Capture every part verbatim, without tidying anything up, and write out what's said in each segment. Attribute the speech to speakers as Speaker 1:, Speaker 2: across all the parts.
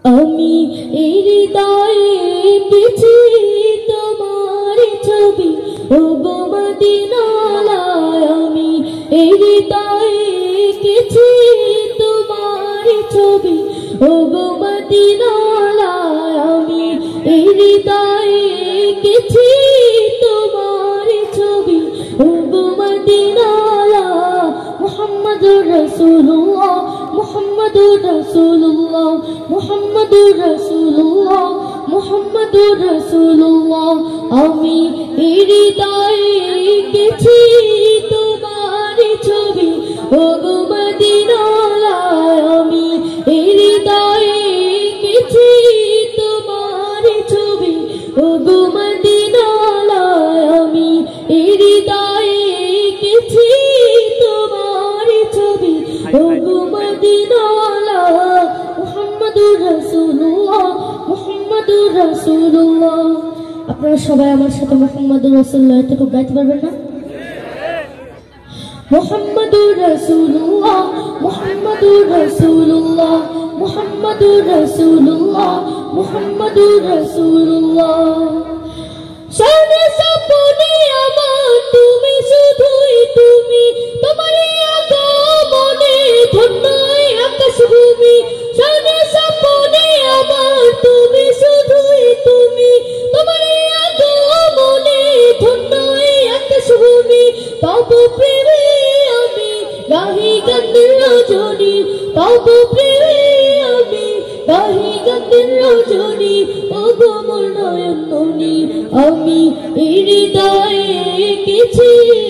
Speaker 1: আমি এই হৃদয়ে এঁকেছি তোমার ছবি ও গো মদিনাওয়ালায় আমি এই হৃদয়ে এঁকেছি তোমার ছবি ও গো মদিনাওয়ালায় আমি এই হৃদয়ে এঁকেছি তোমার ছবি ও গো মদিনাওয়ালা মুহাম্মাদুর রাসূলুল্লাহ মুহাম্মাদুর রাসূলুল্লাহ মুহাম্মাদুর রাসূলুল্লাহ মুহাম্মাদুর রাসূলুল্লাহ আমি এই হৃদয়ে এঁকেছি তোমার ছবি ও গো মদিনাওয়ালায় আমি এই হৃদয়ে এঁকেছি তোমার ছবি ও গো মদিনাওয়ালায় আমি এই হৃদয়ে এঁকেছি তোমার ছবি ও গো মদিনাওয়ালা মুহাম্মাদুর রাসূলুল্লাহ মুহাম্মাদুর রাসূলুল্লাহ। আপনারা সবাই আমার সাথে মুহাম্মাদুর রাসূলুল্লাহ এতটুকু গাইতে পারবেন না? মুহাম্মাদুর রাসূলুল্লাহ মুহাম্মাদুর রাসূলুল্লাহ মুহাম্মাদুর রাসূলুল্লাহ মুহাম্মাদুর রাসূলুল্লাহ। সানে সপনে আমার তুমি শুধুই তুমি তোমারই আগমনে ধন্যই আকাশ ভূমি সানে সপনে আমার তুমি শুধুই তুমি তোমারই আগমনে ধন্যই আকাশ ভূমি তব প্রেমে আমি গাহি গানের রজনী তব প্রেমে আমি গাহি গানের রজনী ও গো মোর নয়ন মনি আমি এই হৃদয়ে এঁকেছি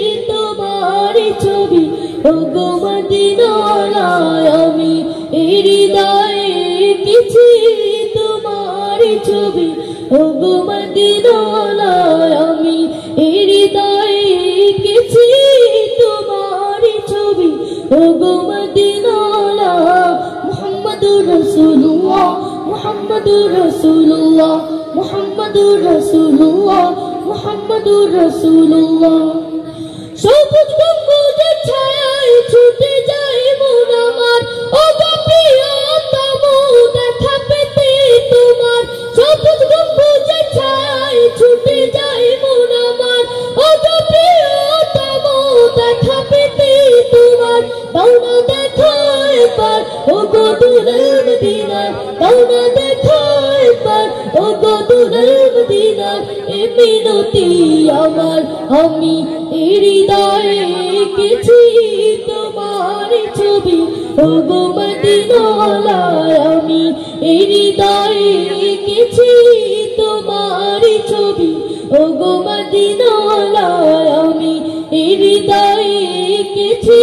Speaker 1: তোমার ছবি ও গো মদিনাওয়ালায় আমি এই হৃদয়ে এঁকেছি তোমার ছবি ও গো মদিনাওয়ালায় আমি এই হৃদয়ে এঁকেছি তোমার ছবি ও গো মদিনাওয়ালা মুহাম্মাদুর রাসূলুল্লাহ মুহাম্মাদুর রাসূলুল্লাহ মুহাম্মাদুর রাসূলুল্লাহ মুহাম্মাদুর রাসূলুল্লাহ। সবুজ গম্বুজের ছায়ায় ছুটে যায় মন আমার ও গো প্রিয়তম দেখা পেতে তোমার সবুজ গম্বুজের ছায়ায় ছুটে যায় মন আমার ও গো প্রিয়তম দেখা পেতে তোমার দাও না দেখা একবার ও গো দূরের মদিনা দাও না দেখা একবার ও গো দূরের মদিনা এ মিনতি আমার আমি এই হৃদয়ে এঁকেছি তোমার ছবি ও গো মদিনাওয়ালায় আমি এই হৃদয়ে এঁকেছি তোমার ছবি ও গো মদিনাওয়ালায় আমি এই হৃদয়ে এঁকেছি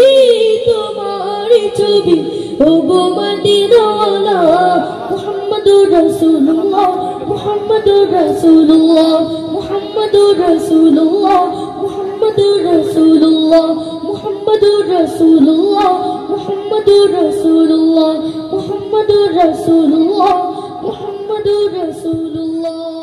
Speaker 1: তোমার ছবি ও গো মদিনাওয়ালা মুহাম্মাদুর রাসূলুল্লাহ মুহাম্মাদুর রাসূলুল্লাহ মুহাম্মাদুর রাসূলুল্লাহ মুহাম্মাদুর রাসূলুল্লাহ মুহাম্মাদুর রাসূলুল্লাহ মুহাম্মাদুর রাসূলুল্লাহ মুহাম্মাদুর রাসূলুল্লাহ মুহাম্মাদুর রাসূলুল্লাহ।